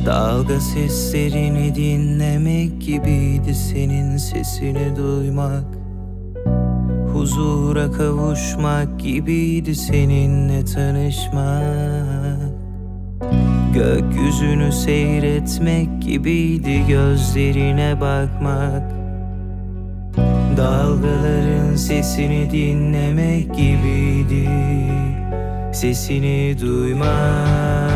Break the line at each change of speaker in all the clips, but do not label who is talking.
Dalga seslerini dinlemek gibiydi senin sesini duymak. Huzura kavuşmak gibiydi seninle tanışmak. Gökyüzünü seyretmek gibiydi gözlerine bakmak. Dalgaların sesini dinlemek gibiydi sesini duymak.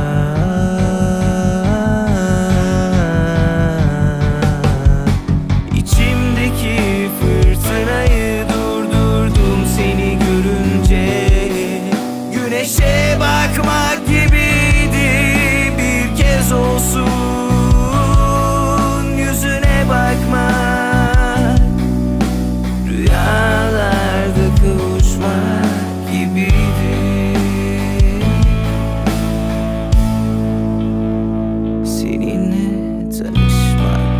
İçimdeki fırtınayı durdurdum seni görünce. Güneşe bakmak gibiydi bir kez olsun yüzüne bakmak. Rüyalarda kavuşmak gibiydi seninle tanışmak.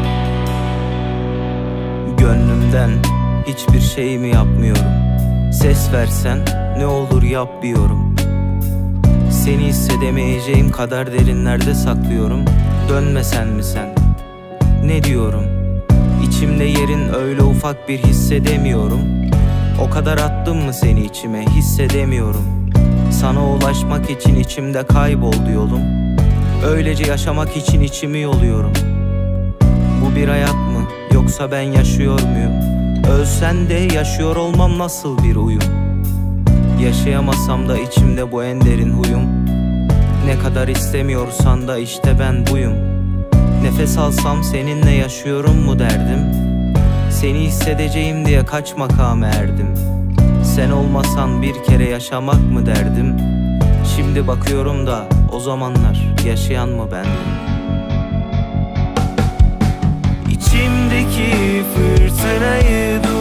Gönlümden hiçbir şey mi yapmıyorum? Ses versen ne olur yap diyorum. Seni hissedemeyeceğim kadar derinlerde saklıyorum. Dönmesen mi sen? Ne diyorum? İçimde yerin öyle ufak bir hissedemiyorum. O kadar attım mı seni içime hissedemiyorum. Sana ulaşmak için içimde kayboldu yolum. Öylece yaşamak için içimi yoluyorum. Bu bir hayat mı yoksa ben yaşıyor muyum? Ölsen de yaşıyor olmam nasıl bir uyum? Yaşayamasam da içimde bu en derin huyum. Ne kadar istemiyorsan da işte ben buyum. Nefes alsam seninle yaşıyorum mu derdim. Seni hissedeceğim diye kaç makama erdim. Sen olmasan bir kere yaşamak mı derdim. Şimdi bakıyorum da o zamanlar yaşayan mı bendim? İçimdeki fırtınayı